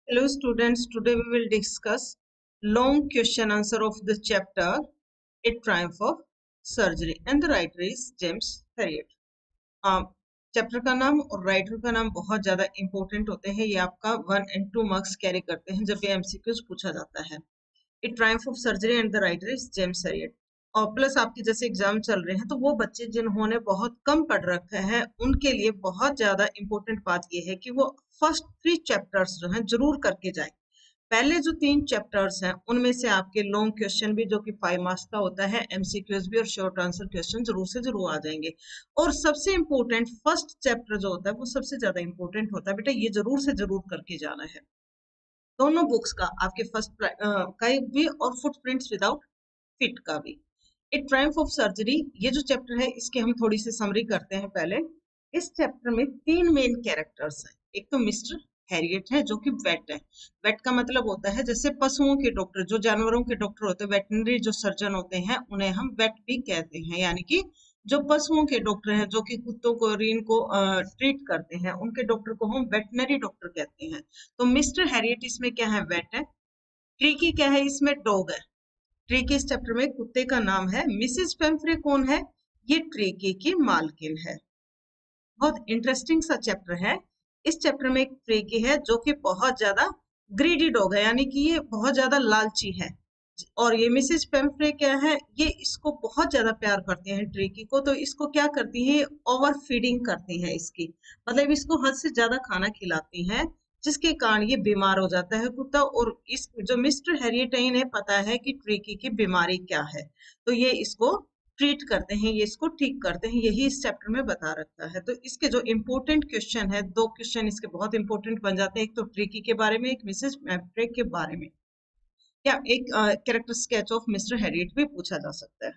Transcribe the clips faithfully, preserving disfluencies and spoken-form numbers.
Hello students, today we will discuss long question answer of the chapter A Triumph of Surgery and the writer is James Herriot. Chapter का नाम और writer का नाम बहुत ज्यादा important होते हैं, ये आपका one and two marks carry करते हैं जब ये एमसीक्यूज पूछा जाता है। A triumph of surgery and the writer is James Herriot. और प्लस आपके जैसे एग्जाम चल रहे हैं तो वो बच्चे जिन्होंने बहुत कम पढ़ रखा है उनके लिए बहुत ज्यादा इंपॉर्टेंट बात ये है कि वो फर्स्ट थ्री चैप्टर्स जो हैं जरूर करके जाएं। पहले जो तीन चैप्टर्स हैं उनमें से आपके लॉन्ग क्वेश्चन भी जो कि फाइव मार्क्स का होता है, एमसीक्यूज भी और शॉर्ट आंसर क्वेश्चन जरूर से जरूर आ जाएंगे। और सबसे इंपॉर्टेंट फर्स्ट चैप्टर जो होता है वो सबसे ज्यादा इंपॉर्टेंट होता है, बेटा ये जरूर से जरूर करके जाना है। दोनों बुक्स का, आपके फर्स्ट का भी और फुटप्रिंट्स विदाउट फिट का भी। ए ट्रायम्फ ऑफ सर्जरी ये जो चैप्टर है इसके हम थोड़ी सी समरी करते हैं। पहले इस चैप्टर में तीन मेन कैरेक्टर्स हैं। एक तो मिस्टर हैरियट है जो कि वेट है। वेट का मतलब होता है जैसे पशुओं के डॉक्टर, जो जानवरों के डॉक्टर होते हैं, वेटनरी जो सर्जन होते हैं उन्हें हम वेट भी कहते हैं, यानी कि जो पशुओं के डॉक्टर हैं जो कि कुत्तों को और इनको ट्रीट करते हैं उनके डॉक्टर को हम वेटनरी डॉक्टर कहते हैं। तो मिस्टर हैरियट इसमें क्या है, वेट है। ट्रीकी क्या है, इसमें डॉग है। ट्रीकी इस चैप्टर में कुत्ते का नाम है। मिसेस पेम्फ्रे कौन है, ये ट्रीकी की मालकिन है। बहुत इंटरेस्टिंग सा चैप्टर है। इस चैप्टर में एक ट्रीकी है जो कि बहुत ज्यादा ग्रीडी डॉग है, यानी कि ये बहुत ज्यादा लालची है। और ये मिसेस पेम्फ्रे क्या है, ये इसको बहुत ज्यादा प्यार करती हैं ट्रीकी को। तो इसको क्या करती है, ओवर फीडिंग करती हैं इसकी, मतलब इसको हद से ज्यादा खाना खिलाती हैं जिसके कारण ये बीमार हो जाता है कुत्ता। और इस जो मिस्टर हैरियट है इन्हें पता है कि ट्रीकी की बीमारी क्या है, तो ये इसको ट्रीट करते हैं, ये इसको ठीक करते हैं, यही इस चैप्टर में बता रखा है। तो इसके जो इम्पोर्टेंट क्वेश्चन है, दो क्वेश्चन इसके बहुत इंपॉर्टेंट बन जाते हैं, एक तो ट्रीकी के बारे में, एक मिसेस पेम्फ्रे के बारे में, या एक character sketch of Mister Herriot भी पूछा जा सकता है।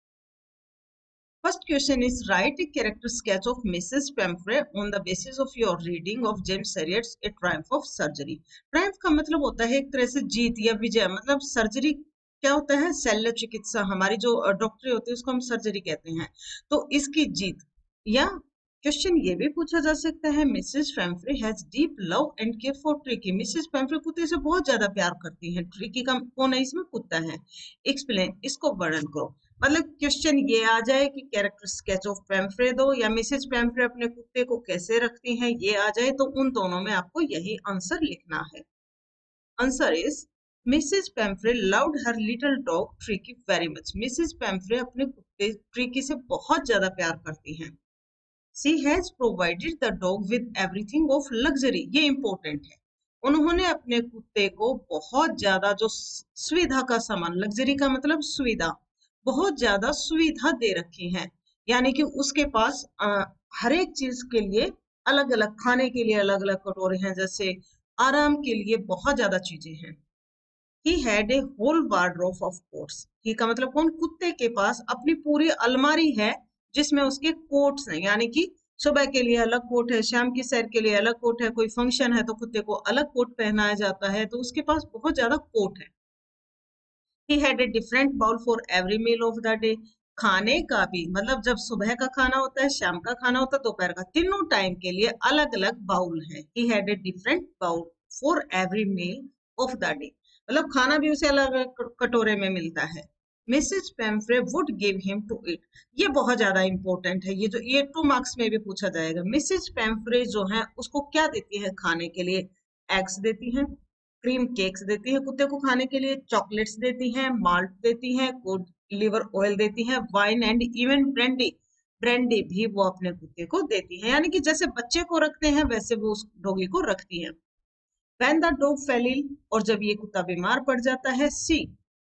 First question is write a character sketch of Missus Pemfrey on the basis of your reading of James Herriot's A Triumph of Surgery. Triumph का मतलब होता है एक तरह से जीत या विजय, मतलब सर्जरी क्या होता है, शल्य चिकित्सा, हमारी जो डॉक्टरी होती है उसको हम सर्जरी कहते हैं। तो इसकी जीत, या क्वेश्चन ये भी पूछा जा सकता है, Mrs Pumphrey has deep love and care for Tricki. Mrs Pumphrey कुत्ते से बहुत ज्यादा प्यार करती हैं। ट्रिकी का कौन है, इसमें कुत्ता है। एक्सप्लेन, इसको वर्णन करो। मतलब क्वेश्चन ये आ जाए कि कैरेक्टर स्केच ऑफ पेम्फ्रे दो, या मिसेस पेम्फ्रे अपने कुत्ते को कैसे रखती हैं ये आ जाए, तो उन दोनों में आपको यही आंसर लिखना है। Answer is Mrs Pumphrey loved her little dog Tricki very much. Mrs Pumphrey अपने कुत्ते ट्रिकी से बहुत ज्यादा प्यार करती हैं। She has provided the dog with everything of luxury. ये important है, उन्होंने अपने कुत्ते को बहुत ज्यादा जो सुविधा का सामान, लग्जरी का मतलब सुविधा, बहुत ज्यादा सुविधा दे रखी है, यानी कि उसके पास आ, हर एक चीज के लिए अलग अलग, खाने के लिए अलग अलग कटोरे हैं, जैसे आराम के लिए बहुत ज्यादा चीजें हैं। He had a whole wardrobe of coats. He का मतलब कौन, कुत्ते के पास अपनी पूरी अलमारी है जिसमें उसके कोट्स हैं, यानी कि सुबह के लिए अलग कोट है, शाम की सैर के लिए अलग कोट है, कोई फंक्शन है तो कुत्ते को अलग कोट पहनाया जाता है, तो उसके पास बहुत ज्यादा कोट है। He had a different bowl for every meal of the day. खाने का भी मतलब जब सुबह का खाना होता है, शाम का खाना होता है, दोपहर का, तीनों टाइम के लिए अलग अलग बाउल है। He had a different bowl for every meal of the day. मतलब खाना भी उसे अलग अलग कटोरे में मिलता है। Mrs Pumphrey would give him to it. ये बहुत ज्यादा इंपॉर्टेंट है, ये जो ये टू मार्क्स में भी पूछा जाएगा। मिसेस पेम्फ्रे जो है उसको क्या देती है खाने के लिए, एग्स देती हैं, क्रीम केक्स देती है कुत्ते को खाने के लिए, चॉकलेट्स देती हैं, माल्ट देती हैं, गुड लिवर ऑयल देती हैं, wine and even brandy, brandy भी वो अपने कुत्ते को देती है, यानी कि जैसे बच्चे को रखते हैं वैसे वो उस डॉगी को रखती हैं। When the dog fell ill, और जब ये कुत्ता बीमार पड़ जाता है, she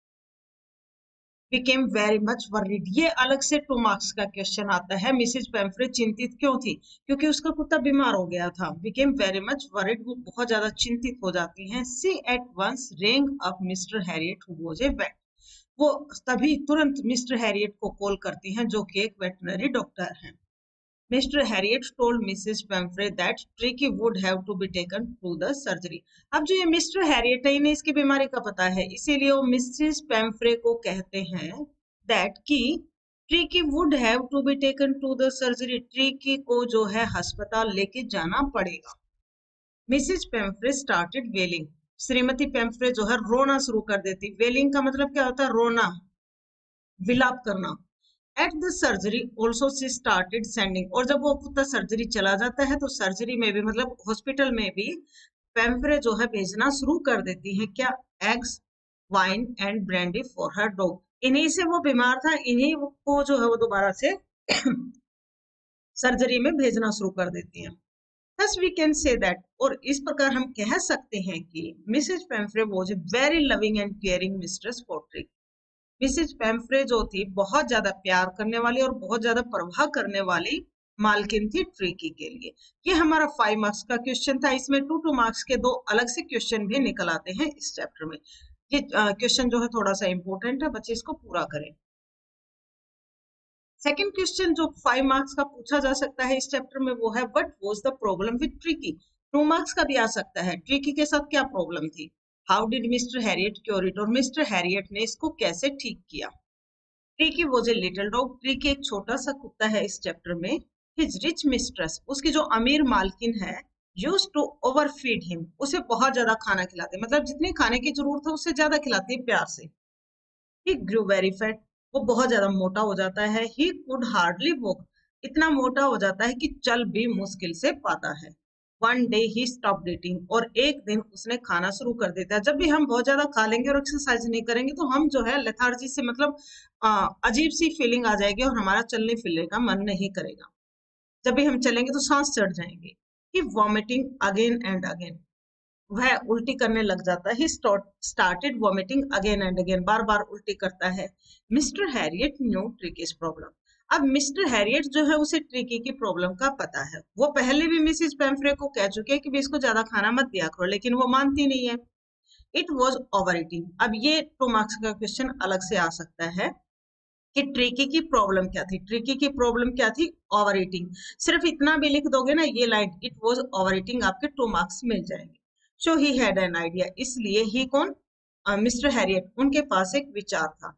became very much worried. ये अलग से टू मार्क्स का क्वेश्चन आता है। मिसेस पेम्फ्रे चिंतित क्यों थी, क्योंकि उसका कुत्ता बीमार हो गया था। became very much worried, वो बहुत ज्यादा चिंतित हो जाती हैं। she at once rang up Mister Herriot who was a vet. वो तभी तुरंत मिस्टर हैरियट को कॉल करती हैं जो कि एक वेटनरी डॉक्टर हैं। Mister Harriet told Missus Pemfrey that Tricky would have to be taken to the surgery. अब जो ये मिस्टर हैरियट है इन्हें इसकी बीमारी का पता है, इसीलिए वो मिसेस पेम्फ्रे को कहते हैं that कि Tricki would have to be taken to the surgery. Tricki को जो है अस्पताल लेके जाना पड़ेगा। Mrs Pumphrey started wailing. Shrimati Pumphrey जो है रोना शुरू कर देती। वेलिंग का मतलब क्या होता है? रोना, विलाप करना। At the surgery also she started sending, और जब वो कुत्ता सर्जरी चला जाता है तो सर्जरी में भी मतलब हॉस्पिटल में भी पेम्फ्रे जो है भेजना शुरू कर देती है क्या? Eggs, wine and brandy for her dog. इन्हीं से वो बीमार था, इन्हीं को जो है वो दोबारा से सर्जरी में भेजना शुरू कर देती है। Thus we can say that, और इस प्रकार हम कह सकते हैं कि Mrs Pumphrey was a very loving and caring mistress for Trick। Mrs Pumphrey जो थी बहुत ज्यादा प्यार करने वाली और बहुत ज्यादा परवाह करने वाली मालकिन थी ट्रिकी के लिए। ये हमारा फाइव मार्क्स का क्वेश्चन था। इसमें टू टू मार्क्स के दो अलग से क्वेश्चन भी निकल आते हैं इस चैप्टर में। ये क्वेश्चन जो है थोड़ा सा इंपॉर्टेंट है, बच्चे इसको पूरा करें। सेकंड क्वेश्चन जो फाइव मार्क्स का पूछा जा सकता है इस चैप्टर में वो है what was the problem with Tricki. Two marks का भी आ सकता है, ट्रिकी के साथ क्या प्रॉब्लम थी। How did Mister Herriot cure it, और मिस्टर हैरियट ने इसको कैसे ठीक किया। Tricki was a little dog, Tricki एक छोटा सा कुत्ता है इस चैप्टर में। हिज रिच मिस्ट्रेस, उसकी जो अमीर मालकिन है, यूज्ड टू ओवरफीड हिम, उसे बहुत ज्यादा खाना खिलाते, मतलब जितनी खाने की जरूरत है उससे ज्यादा खिलाती है प्यार से। ही ग्रू वेरी फैट, वो बहुत ज्यादा मोटा हो जाता है। ही कुड हार्डली वॉक, इतना मोटा हो जाता है कि चल भी मुश्किल से पाता है। One day he stopped eating, और एक दिन उसने खाना शुरू कर देता है। जब भी हम बहुत ज्यादा खा लेंगे और एक्सरसाइज नहीं करेंगे तो हम जो है लेथार्जी से मतलब आ, अजीब सी फीलिंग आ जाएगी और हमारा चलने फिरने का मन नहीं करेगा। जब भी हम चलेंगे तो सांस चढ़ जाएंगे। He vomiting again and again, वह उल्टी करने लग जाता है। Started vomiting again and again, बार बार उल्टी करता है। Mister Herriot new Tricki's problem, अब मिस्टर हैरियट जो है उसे ट्रिकी की प्रॉब्लम का पता है। वो पहले भी मिसेज पेम्फ्रे को कह चुके हैं कि भी इसको ज्यादा खाना मत दिया करो, लेकिन वो मानती नहीं है। इट वॉज ओवर ईटिंग, अब ये टू मार्क्स का क्वेश्चन अलग से आ सकता है कि ट्रिकी की प्रॉब्लम क्या थी। ट्रिकी की प्रॉब्लम क्या थी? Over eating. सिर्फ इतना भी लिख दोगे ना, ये line it was over eating, आपके टू मार्क्स मिल जाएंगे। So he had an idea, इसलिए ही कौन? मिस्टर हैरियट, उनके पास एक विचार था।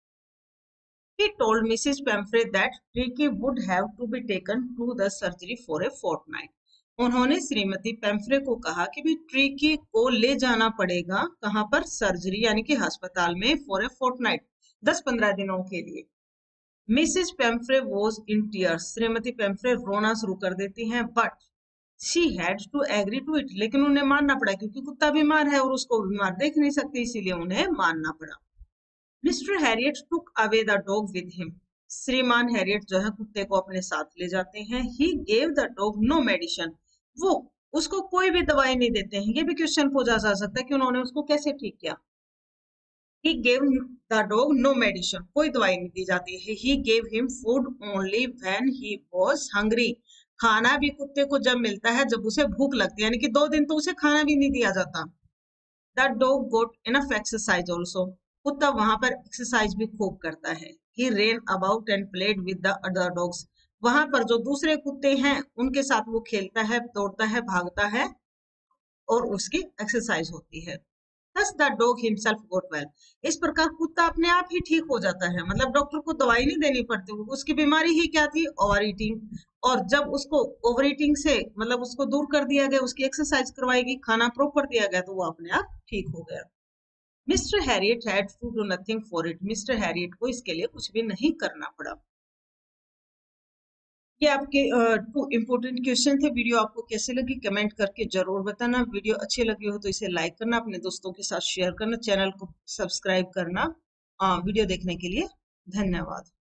He told Missus Pamphre that Tricky would have to be taken to the surgery for a fortnight। उन्होंने श्रीमती पेम्फ्रे को कहा कि भी ट्रिकी को ले जाना पड़ेगा, कहाँ पर? सर्जरी यानी कि अस्पताल में, फॉर ए फोर्टनाइट, दस पंद्रह दिनों के लिए। Mrs Pumphrey was in tears, Shrimati Pumphrey रोना शुरू कर देती हैं। But she had to agree to it, लेकिन उन्हें मानना पड़ा क्योंकि कुत्ता बीमार है और उसको बीमार देख नहीं सकती, इसीलिए उन्हें मानना पड़ा। Mister Herriot took away the dog with him, Shriman Herriot जो है कुत्ते को अपने साथ ले जाते हैं। He gave the dog no medicine, वो उसको कोई भी दवाई नहीं देते हैं। ये भी क्वेश्चन पूछा जा सकता है कि उन्होंने उसको कैसे ठीक किया। He gave the dog no medicine, कोई दवाई नहीं दी जाती है। He gave him food only when he was hungry, खाना भी कुत्ते को जब मिलता है जब उसे भूख लगती है, यानी कि दो दिन तो उसे खाना भी नहीं दिया जाता। The dog got enough exercise also, कुत्ता वहां पर एक्सरसाइज भी खूब करता है। He ran about and played with the other dogs, वहां पर जो दूसरे कुत्ते हैं उनके साथ वो खेलता है, दौड़ता है, भागता है और उसकी एक्सरसाइज होती है। Thus the dog himself got well, इस प्रकार कुत्ता अपने आप ही ठीक हो जाता है, मतलब डॉक्टर को दवाई नहीं देनी पड़ती। उसकी बीमारी ही क्या थी? Over eating. और जब उसको ओवर ईटिंग से मतलब उसको दूर कर दिया गया, उसकी एक्सरसाइज करवाई गई, खाना प्रॉपर दिया गया, तो वो अपने आप ठीक हो गया। Mister Herriot had to do nothing for it, Mister Herriot को इसके लिए कुछ भी नहीं करना पड़ा। ये आपके टू इम्पोर्टेंट क्वेश्चन थे। वीडियो आपको कैसे लगी कमेंट करके जरूर बताना। वीडियो अच्छी लगी हो तो इसे लाइक करना, अपने दोस्तों के साथ शेयर करना, चैनल को सब्सक्राइब करना। वीडियो देखने के लिए धन्यवाद।